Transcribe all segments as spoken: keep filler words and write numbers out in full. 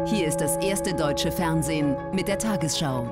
Hier ist das erste deutsche Fernsehen mit der Tagesschau.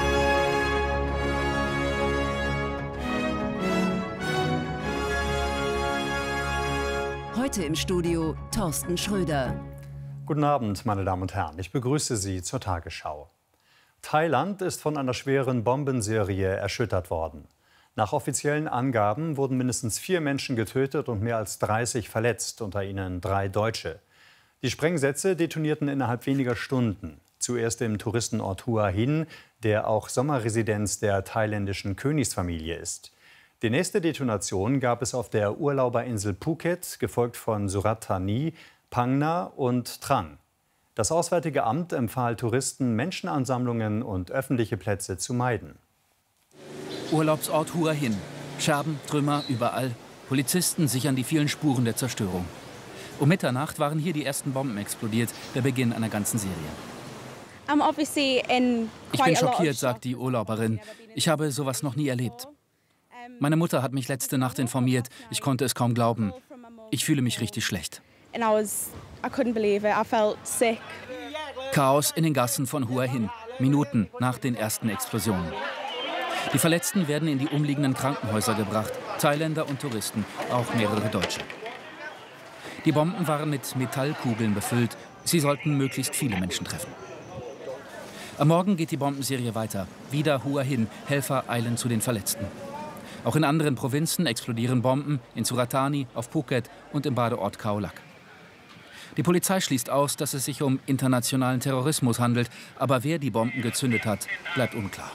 Heute im Studio Thorsten Schröder. Guten Abend, meine Damen und Herren. Ich begrüße Sie zur Tagesschau. Thailand ist von einer schweren Bombenserie erschüttert worden. Nach offiziellen Angaben wurden mindestens vier Menschen getötet und mehr als dreißig verletzt, unter ihnen drei Deutsche. Die Sprengsätze detonierten innerhalb weniger Stunden. Zuerst im Touristenort Hua Hin, der auch Sommerresidenz der thailändischen Königsfamilie ist. Die nächste Detonation gab es auf der Urlauberinsel Phuket, gefolgt von Surat Thani, Phang Nga und Trang. Das Auswärtige Amt empfahl Touristen, Menschenansammlungen und öffentliche Plätze zu meiden. Urlaubsort Hua Hin. Scherben, Trümmer überall. Polizisten sichern die vielen Spuren der Zerstörung. Um Mitternacht waren hier die ersten Bomben explodiert, der Beginn einer ganzen Serie. Ich bin schockiert, sagt die Urlauberin. Ich habe sowas noch nie erlebt. Meine Mutter hat mich letzte Nacht informiert. Ich konnte es kaum glauben. Ich fühle mich richtig schlecht. Chaos in den Gassen von Hua Hin, Minuten nach den ersten Explosionen. Die Verletzten werden in die umliegenden Krankenhäuser gebracht. Thailänder und Touristen, auch mehrere Deutsche. Die Bomben waren mit Metallkugeln befüllt. Sie sollten möglichst viele Menschen treffen. Am Morgen geht die Bombenserie weiter. Wieder Hua Hin. Helfer eilen zu den Verletzten. Auch in anderen Provinzen explodieren Bomben, in Surat Thani, auf Phuket und im Badeort Khao Lak. Die Polizei schließt aus, dass es sich um internationalen Terrorismus handelt. Aber wer die Bomben gezündet hat, bleibt unklar.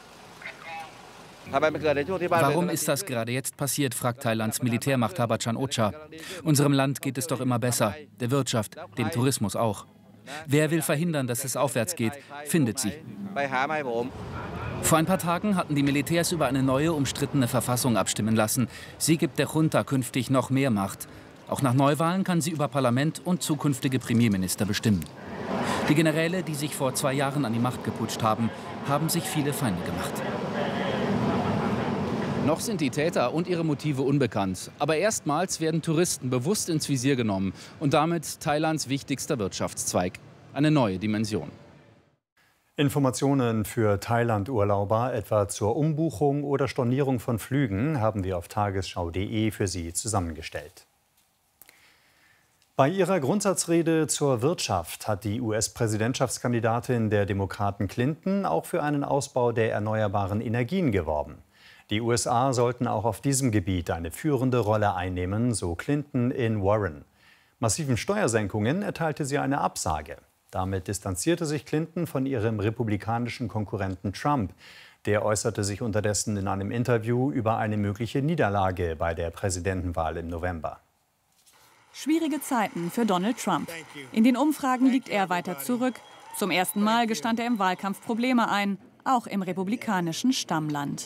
Warum ist das gerade jetzt passiert, fragt Thailands Militärmacht Thapachart Ocha. Unserem Land geht es doch immer besser, der Wirtschaft, dem Tourismus auch. Wer will verhindern, dass es aufwärts geht, findet sie. Vor ein paar Tagen hatten die Militärs über eine neue, umstrittene Verfassung abstimmen lassen. Sie gibt der Junta künftig noch mehr Macht. Auch nach Neuwahlen kann sie über Parlament und zukünftige Premierminister bestimmen. Die Generäle, die sich vor zwei Jahren an die Macht geputscht haben, haben sich viele Feinde gemacht. Noch sind die Täter und ihre Motive unbekannt. Aber erstmals werden Touristen bewusst ins Visier genommen und damit Thailands wichtigster Wirtschaftszweig. Eine neue Dimension. Informationen für Thailand-Urlauber, etwa zur Umbuchung oder Stornierung von Flügen, haben wir auf tagesschau punkt de für Sie zusammengestellt. Bei ihrer Grundsatzrede zur Wirtschaft hat die U S-Präsidentschaftskandidatin der Demokraten Clinton auch für einen Ausbau der erneuerbaren Energien geworben. Die U S A sollten auch auf diesem Gebiet eine führende Rolle einnehmen, so Clinton in Warren. Massiven Steuersenkungen erteilte sie eine Absage. Damit distanzierte sich Clinton von ihrem republikanischen Konkurrenten Trump. Der äußerte sich unterdessen in einem Interview über eine mögliche Niederlage bei der Präsidentenwahl im November. Schwierige Zeiten für Donald Trump. In den Umfragen liegt er weiter zurück. Zum ersten Mal gestand er im Wahlkampf Probleme ein, auch im republikanischen Stammland.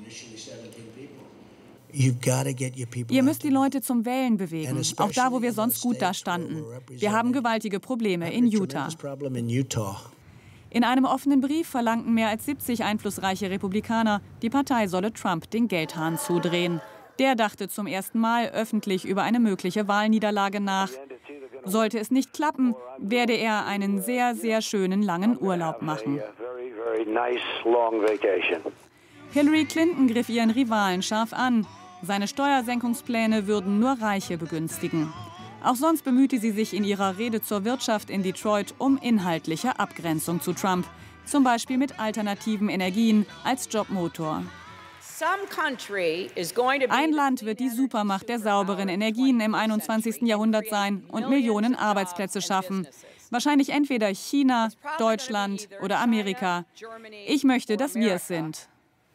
Ihr müsst die Leute zum Wählen bewegen, auch da, wo wir sonst gut dastanden. Wir haben gewaltige Probleme in Utah. In einem offenen Brief verlangten mehr als siebzig einflussreiche Republikaner, die Partei solle Trump den Geldhahn zudrehen. Der dachte zum ersten Mal öffentlich über eine mögliche Wahlniederlage nach. Sollte es nicht klappen, werde er einen sehr, sehr schönen langen Urlaub machen. Hillary Clinton griff ihren Rivalen scharf an. Seine Steuersenkungspläne würden nur Reiche begünstigen. Auch sonst bemühte sie sich in ihrer Rede zur Wirtschaft in Detroit um inhaltliche Abgrenzung zu Trump. Zum Beispiel mit alternativen Energien als Jobmotor. Ein Land wird die Supermacht der sauberen Energien im einundzwanzigsten Jahrhundert sein und Millionen Arbeitsplätze schaffen. Wahrscheinlich entweder China, Deutschland oder Amerika. Ich möchte, dass wir es sind.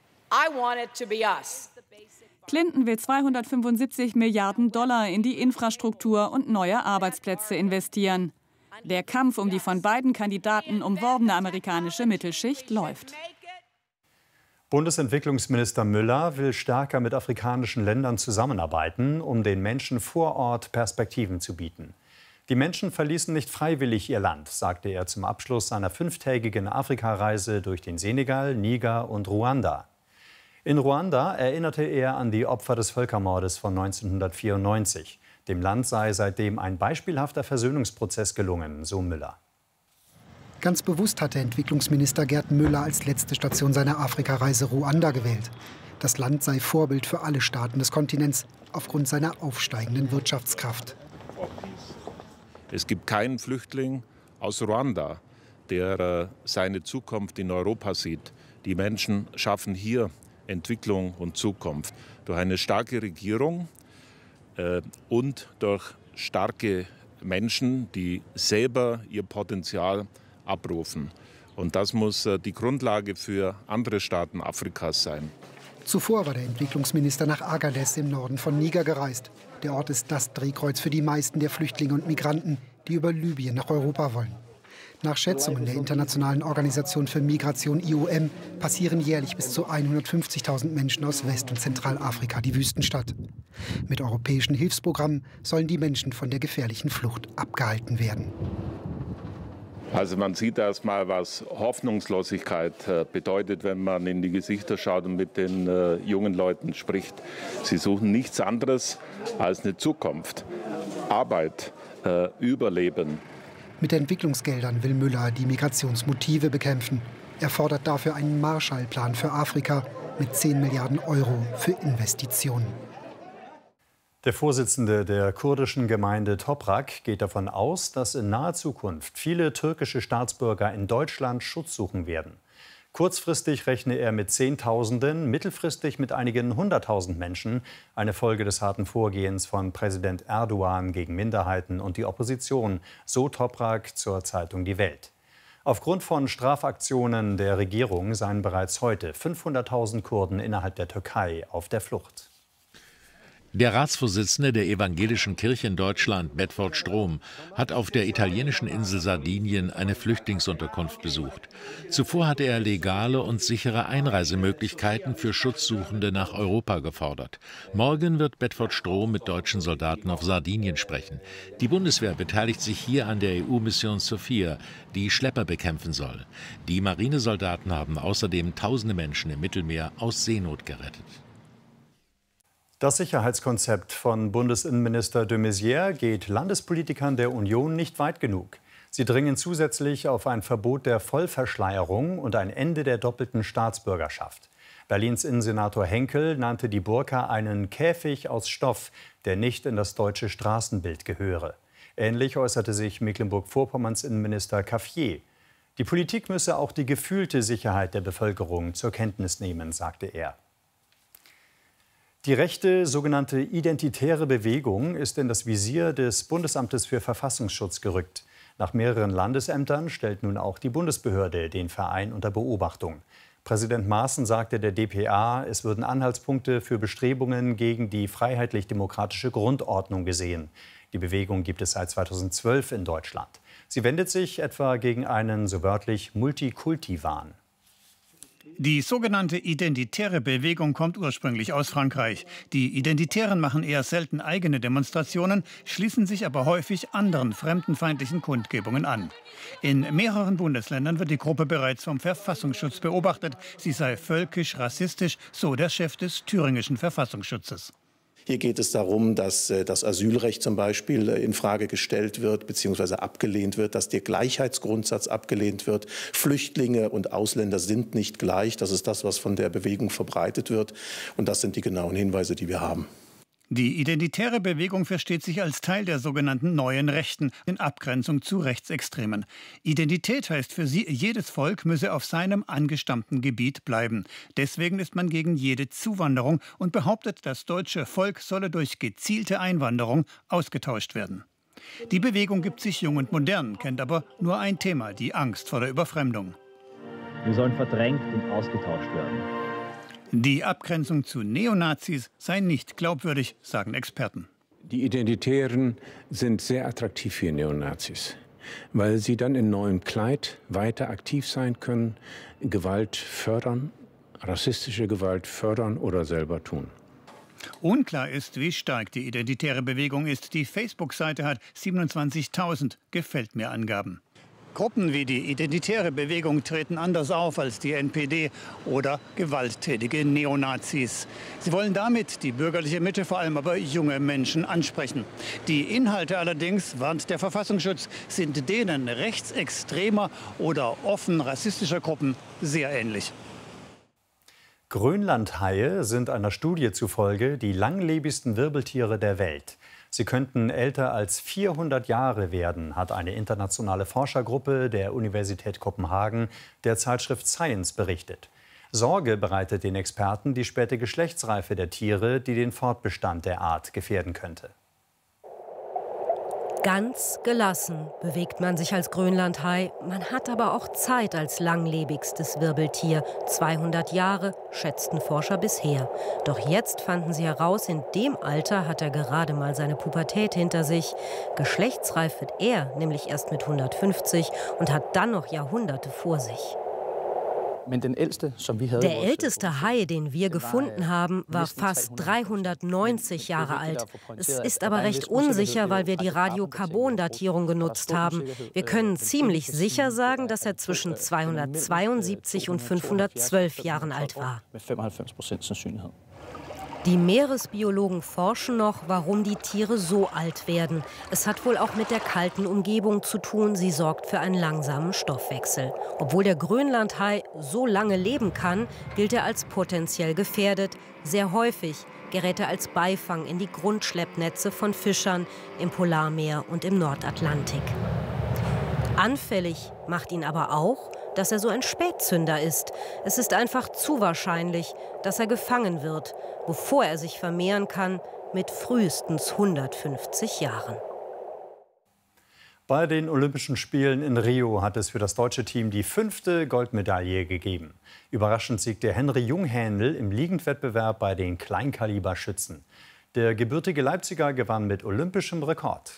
Clinton will zweihundertfünfundsiebzig Milliarden Dollar in die Infrastruktur und neue Arbeitsplätze investieren. Der Kampf um die von beiden Kandidaten umworbene amerikanische Mittelschicht läuft. Bundesentwicklungsminister Müller will stärker mit afrikanischen Ländern zusammenarbeiten, um den Menschen vor Ort Perspektiven zu bieten. Die Menschen verließen nicht freiwillig ihr Land, sagte er zum Abschluss seiner fünftägigen Afrikareise durch den Senegal, Niger und Ruanda. In Ruanda erinnerte er an die Opfer des Völkermordes von neunzehnhundertvierundneunzig. Dem Land sei seitdem ein beispielhafter Versöhnungsprozess gelungen, so Müller. Ganz bewusst hatte Entwicklungsminister Gerd Müller als letzte Station seiner Afrikareise Ruanda gewählt. Das Land sei Vorbild für alle Staaten des Kontinents aufgrund seiner aufsteigenden Wirtschaftskraft. Es gibt keinen Flüchtling aus Ruanda, der äh, seine Zukunft in Europa sieht. Die Menschen schaffen hier Entwicklung und Zukunft durch eine starke Regierung äh, und durch starke Menschen, die selber ihr Potenzial abrufen. Und das muss äh, die Grundlage für andere Staaten Afrikas sein. Zuvor war der Entwicklungsminister nach Agadez im Norden von Niger gereist. Der Ort ist das Drehkreuz für die meisten der Flüchtlinge und Migranten, die über Libyen nach Europa wollen. Nach Schätzungen der Internationalen Organisation für Migration I O M passieren jährlich bis zu hundertfünfzigtausend Menschen aus West- und Zentralafrika die Wüstenstadt. Mit europäischen Hilfsprogrammen sollen die Menschen von der gefährlichen Flucht abgehalten werden. Also man sieht erst mal, was Hoffnungslosigkeit äh, bedeutet, wenn man in die Gesichter schaut und mit den äh, jungen Leuten spricht. Sie suchen nichts anderes als eine Zukunft, Arbeit, äh, Überleben. Mit Entwicklungsgeldern will Müller die Migrationsmotive bekämpfen. Er fordert dafür einen Marshallplan für Afrika mit zehn Milliarden Euro für Investitionen. Der Vorsitzende der kurdischen Gemeinde Toprak geht davon aus, dass in naher Zukunft viele türkische Staatsbürger in Deutschland Schutz suchen werden. Kurzfristig rechne er mit Zehntausenden, mittelfristig mit einigen hunderttausend Menschen, eine Folge des harten Vorgehens von Präsident Erdogan gegen Minderheiten und die Opposition, so Toprak zur Zeitung Die Welt. Aufgrund von Strafaktionen der Regierung seien bereits heute fünfhunderttausend Kurden innerhalb der Türkei auf der Flucht. Der Ratsvorsitzende der Evangelischen Kirche in Deutschland, Bedford Strom, hat auf der italienischen Insel Sardinien eine Flüchtlingsunterkunft besucht. Zuvor hatte er legale und sichere Einreisemöglichkeiten für Schutzsuchende nach Europa gefordert. Morgen wird Bedford Strom mit deutschen Soldaten auf Sardinien sprechen. Die Bundeswehr beteiligt sich hier an der E U-Mission Sophia, die Schlepper bekämpfen soll. Die Marinesoldaten haben außerdem tausende Menschen im Mittelmeer aus Seenot gerettet. Das Sicherheitskonzept von Bundesinnenminister de Maizière geht Landespolitikern der Union nicht weit genug. Sie dringen zusätzlich auf ein Verbot der Vollverschleierung und ein Ende der doppelten Staatsbürgerschaft. Berlins Innensenator Henkel nannte die Burka einen Käfig aus Stoff, der nicht in das deutsche Straßenbild gehöre. Ähnlich äußerte sich Mecklenburg-Vorpommerns Innenminister Cafier. Die Politik müsse auch die gefühlte Sicherheit der Bevölkerung zur Kenntnis nehmen, sagte er. Die rechte sogenannte identitäre Bewegung ist in das Visier des Bundesamtes für Verfassungsschutz gerückt. Nach mehreren Landesämtern stellt nun auch die Bundesbehörde den Verein unter Beobachtung. Präsident Maaßen sagte der D P A, es würden Anhaltspunkte für Bestrebungen gegen die freiheitlich-demokratische Grundordnung gesehen. Die Bewegung gibt es seit zweitausendzwölf in Deutschland. Sie wendet sich etwa gegen einen, so wörtlich, Multikulti-Wahn. Die sogenannte identitäre Bewegung kommt ursprünglich aus Frankreich. Die Identitären machen eher selten eigene Demonstrationen, schließen sich aber häufig anderen fremdenfeindlichen Kundgebungen an. In mehreren Bundesländern wird die Gruppe bereits vom Verfassungsschutz beobachtet. Sie sei völkisch, rassistisch, so der Chef des thüringischen Verfassungsschutzes. Hier geht es darum, dass das Asylrecht zum Beispiel in Frage gestellt wird bzw. abgelehnt wird, dass der Gleichheitsgrundsatz abgelehnt wird. Flüchtlinge und Ausländer sind nicht gleich. Das ist das, was von der Bewegung verbreitet wird. Und das sind die genauen Hinweise, die wir haben. Die identitäre Bewegung versteht sich als Teil der sogenannten neuen Rechten, in Abgrenzung zu Rechtsextremen. Identität heißt für sie, jedes Volk müsse auf seinem angestammten Gebiet bleiben. Deswegen ist man gegen jede Zuwanderung und behauptet, das deutsche Volk solle durch gezielte Einwanderung ausgetauscht werden. Die Bewegung gibt sich jung und modern, kennt aber nur ein Thema, die Angst vor der Überfremdung. Wir sollen verdrängt und ausgetauscht werden. Die Abgrenzung zu Neonazis sei nicht glaubwürdig, sagen Experten. Die Identitären sind sehr attraktiv für Neonazis, weil sie dann in neuem Kleid weiter aktiv sein können, Gewalt fördern, rassistische Gewalt fördern oder selber tun. Unklar ist, wie stark die identitäre Bewegung ist. Die Facebook-Seite hat siebenundzwanzigtausend Gefällt-mir-Angaben. Gruppen wie die Identitäre Bewegung treten anders auf als die N P D oder gewalttätige Neonazis. Sie wollen damit die bürgerliche Mitte, vor allem aber junge Menschen, ansprechen. Die Inhalte allerdings, warnt der Verfassungsschutz, sind denen rechtsextremer oder offen rassistischer Gruppen sehr ähnlich. Grönlandhaie sind einer Studie zufolge die langlebigsten Wirbeltiere der Welt. Sie könnten älter als vierhundert Jahre werden, hat eine internationale Forschergruppe der Universität Kopenhagen der Zeitschrift Science berichtet. Sorge bereitet den Experten die späte Geschlechtsreife der Tiere, die den Fortbestand der Art gefährden könnte. Ganz gelassen bewegt man sich als Grönlandhai. Man hat aber auch Zeit als langlebigstes Wirbeltier. zweihundert Jahre schätzten Forscher bisher. Doch jetzt fanden sie heraus, in dem Alter hat er gerade mal seine Pubertät hinter sich. Geschlechtsreif wird er nämlich erst mit hundertfünfzig und hat dann noch Jahrhunderte vor sich. Der älteste Hai, den wir gefunden haben, war fast dreihundertneunzig Jahre alt. Es ist aber recht unsicher, weil wir die Radiokarbon-Datierung genutzt haben. Wir können ziemlich sicher sagen, dass er zwischen zweihundertzweiundsiebzig und fünfhundertzwölf Jahren alt war. Die Meeresbiologen forschen noch, warum die Tiere so alt werden. Es hat wohl auch mit der kalten Umgebung zu tun. Sie sorgt für einen langsamen Stoffwechsel. Obwohl der Grönlandhai so lange leben kann, gilt er als potenziell gefährdet. Sehr häufig gerät er als Beifang in die Grundschleppnetze von Fischern im Polarmeer und im Nordatlantik. Anfällig macht ihn aber auch, dass er so ein Spätzünder ist. Es ist einfach zu wahrscheinlich, dass er gefangen wird, bevor er sich vermehren kann, mit frühestens hundertfünfzig Jahren. Bei den Olympischen Spielen in Rio hat es für das deutsche Team die fünfte Goldmedaille gegeben. Überraschend siegte Henry Junghändel im Liegendwettbewerb bei den Kleinkaliberschützen. Der gebürtige Leipziger gewann mit olympischem Rekord.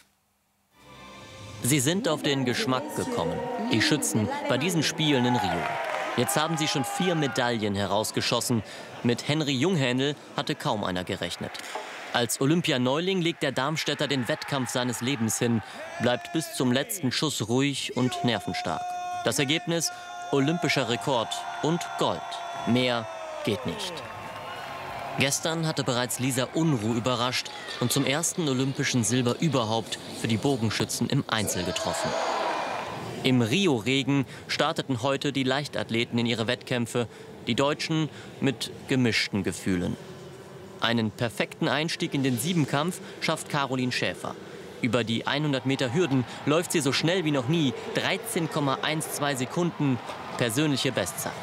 Sie sind auf den Geschmack gekommen, die Schützen bei diesen Spielen in Rio. Jetzt haben sie schon vier Medaillen herausgeschossen. Mit Henry Junghändel hatte kaum einer gerechnet. Als Olympianeuling legt der Darmstädter den Wettkampf seines Lebens hin, bleibt bis zum letzten Schuss ruhig und nervenstark. Das Ergebnis: olympischer Rekord und Gold. Mehr geht nicht. Gestern hatte bereits Lisa Unruh überrascht und zum ersten olympischen Silber überhaupt für die Bogenschützen im Einzel getroffen. Im Rio-Regen starteten heute die Leichtathleten in ihre Wettkämpfe, die Deutschen mit gemischten Gefühlen. Einen perfekten Einstieg in den Siebenkampf schafft Caroline Schäfer. Über die hundert Meter Hürden läuft sie so schnell wie noch nie, dreizehn Komma zwölf Sekunden, persönliche Bestzeit.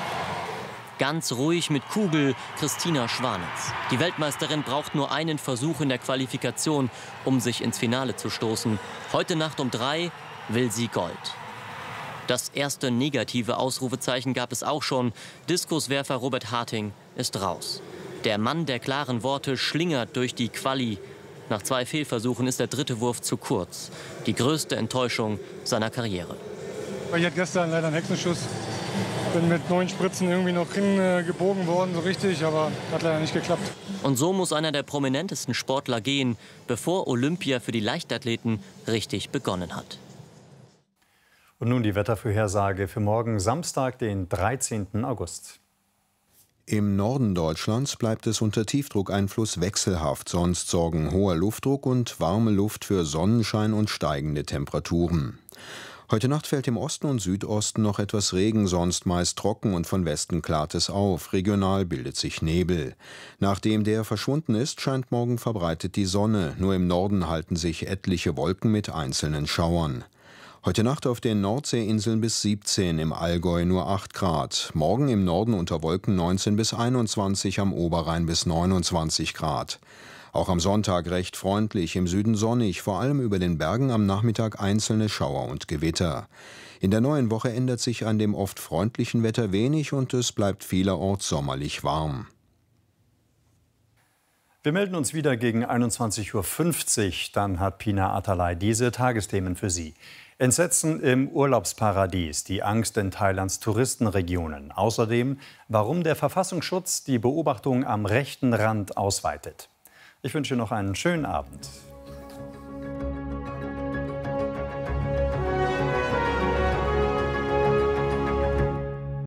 Ganz ruhig mit Kugel Christina Schwanitz. Die Weltmeisterin braucht nur einen Versuch in der Qualifikation, um sich ins Finale zu stoßen. Heute Nacht um drei will sie Gold. Das erste negative Ausrufezeichen gab es auch schon. Diskuswerfer Robert Harting ist raus. Der Mann der klaren Worte schlingert durch die Quali. Nach zwei Fehlversuchen ist der dritte Wurf zu kurz. Die größte Enttäuschung seiner Karriere. Ich hatte gestern leider einen Hexenschuss. Bin mit neun Spritzen irgendwie noch hingebogen worden, so richtig, aber hat leider nicht geklappt. Und so muss einer der prominentesten Sportler gehen, bevor Olympia für die Leichtathleten richtig begonnen hat. Und nun die Wettervorhersage für morgen Samstag, den dreizehnten August. Im Norden Deutschlands bleibt es unter Tiefdruckeinfluss wechselhaft, sonst sorgen hoher Luftdruck und warme Luft für Sonnenschein und steigende Temperaturen. Heute Nacht fällt im Osten und Südosten noch etwas Regen, sonst meist trocken und von Westen klart es auf. Regional bildet sich Nebel. Nachdem der verschwunden ist, scheint morgen verbreitet die Sonne. Nur im Norden halten sich etliche Wolken mit einzelnen Schauern. Heute Nacht auf den Nordseeinseln bis siebzehn, im Allgäu nur acht Grad. Morgen im Norden unter Wolken neunzehn bis einundzwanzig, am Oberrhein bis neunundzwanzig Grad. Auch am Sonntag recht freundlich, im Süden sonnig, vor allem über den Bergen am Nachmittag einzelne Schauer und Gewitter. In der neuen Woche ändert sich an dem oft freundlichen Wetter wenig und es bleibt vielerorts sommerlich warm. Wir melden uns wieder gegen einundzwanzig Uhr fünfzig. Dann hat Pina Atalay diese Tagesthemen für Sie. Entsetzen im Urlaubsparadies, die Angst in Thailands Touristenregionen. Außerdem, warum der Verfassungsschutz die Beobachtung am rechten Rand ausweitet. Ich wünsche noch einen schönen Abend.